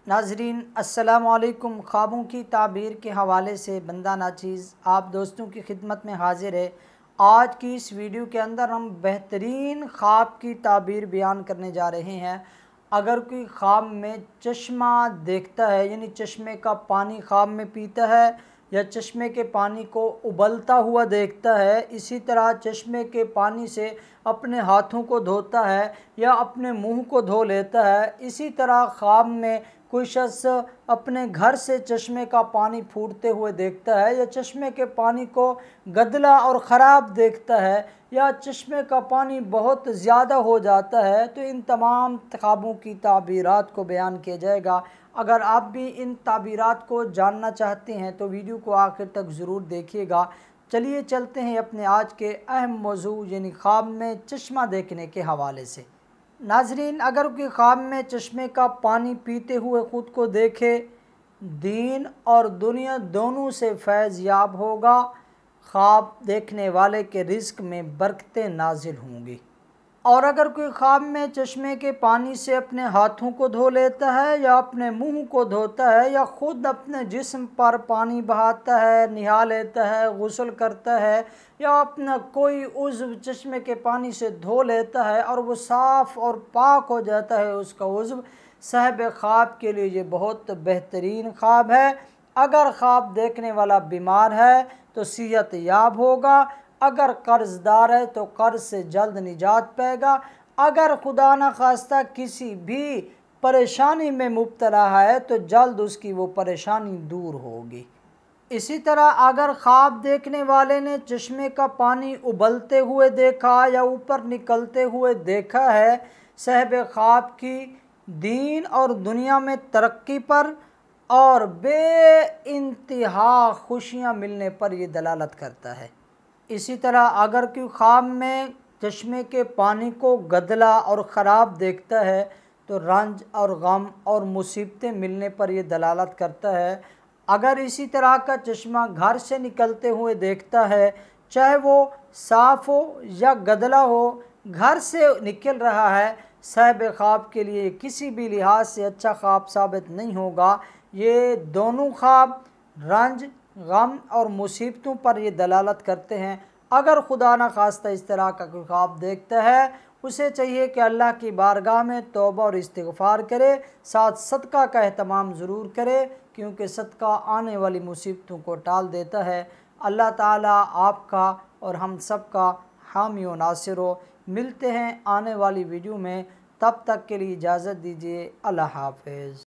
नाजरीन अस्सलाम वालेकुम। ख्वाबों की ताबीर के हवाले से बंदा नाचीज़ आप दोस्तों की खिदमत में हाजिर है। आज की इस वीडियो के अंदर हम बेहतरीन ख्वाब की ताबीर बयान करने जा रहे हैं। अगर कोई ख्वाब में चश्मा देखता है, यानी चश्मे का पानी ख्वाब में पीता है या चश्मे के पानी को उबलता हुआ देखता है, इसी तरह चश्मे के पानी से अपने हाथों को धोता है या अपने मुंह को धो लेता है, इसी तरह ख्वाब में कोई शख्स अपने घर से चश्मे का पानी फूटते हुए देखता है या चश्मे के पानी को गदला और ख़राब देखता है या चश्मे का पानी बहुत ज़्यादा हो जाता है, तो इन तमाम ख्वाबों की ताबीरात को बयान किया जाएगा। अगर आप भी इन ताबीरात को जानना चाहते हैं तो वीडियो को आखिर तक ज़रूर देखिएगा। चलिए चलते हैं अपने आज के अहम मौजू यानी ख्वाब में चश्मा देखने के हवाले से। नाजरीन, अगर कोई ख्वाब में चश्मे का पानी पीते हुए ख़ुद को देखे, दीन और दुनिया दोनों से फैज़ याब होगा। ख्वाब देखने वाले के रिज़्क़ में बरकतें नाजिल होंगी। और अगर कोई ख्वाब में चश्मे के पानी से अपने हाथों को धो लेता है या अपने मुंह को धोता है या ख़ुद अपने जिस्म पर पानी बहाता है, नहा लेता है, गुस्ल करता है या अपना कोई उज़्व चश्मे के पानी से धो लेता है और वो साफ़ और पाक हो जाता है उसका उज़्व, साहिब ख्वाब के लिए ये बहुत बेहतरीन ख्वाब है। अगर ख्वाब देखने वाला बीमार है तो सेहत याब होगा। अगर कर्ज़दार है तो कर्ज़ से जल्द निजात पाएगा। अगर खुदा न खास्ता किसी भी परेशानी में मुब्तला है तो जल्द उसकी वो परेशानी दूर होगी। इसी तरह अगर ख्वाब देखने वाले ने चश्मे का पानी उबलते हुए देखा या ऊपर निकलते हुए देखा है, साहिब ख्वाब की दीन और दुनिया में तरक्की पर और बेइंतहा खुशियाँ मिलने पर यह दलालत करता है। इसी तरह अगर कोई ख्वाब में चश्मे के पानी को गदला और ख़राब देखता है तो रंज और गम और मुसीबतें मिलने पर यह दलालत करता है। अगर इसी तरह का चश्मा घर से निकलते हुए देखता है, चाहे वो साफ़ हो या गदला हो, घर से निकल रहा है, साहिब ख्वाब के लिए किसी भी लिहाज से अच्छा ख्वाब साबित नहीं होगा। ये दोनों ख्वाब रंज, गम और मुसीबतों पर ये दलालत करते हैं। अगर खुदा न खास्ता इस तरह का कोई ख्वाब देखता है, उसे चाहिए कि अल्लाह की बारगाह में तौबा और इस्तिग़फ़ार करे, साथ सदका का एहतमाम ज़रूर करे, क्योंकि सदका आने वाली मुसीबतों को टाल देता है। अल्लाह ताला आपका और हम सब का हामी व नासिर हो। मिलते हैं आने वाली वीडियो में, तब तक के लिए इजाज़त दीजिए। अल्लाह हाफ़िज़।